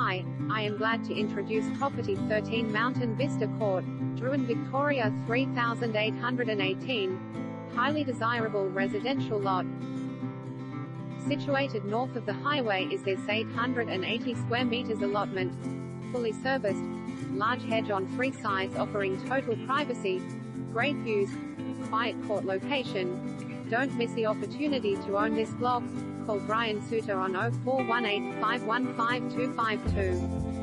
Hi, I am glad to introduce property 13 Mountain Vista Court, Druin, Victoria 3818. Highly desirable residential lot. Situated north of the highway is this 880 square meters allotment. Fully serviced. Large hedge on three sides offering total privacy. Great views. Quiet court location. Don't miss the opportunity to own this block. Call Brian Suter on 0418 515 252.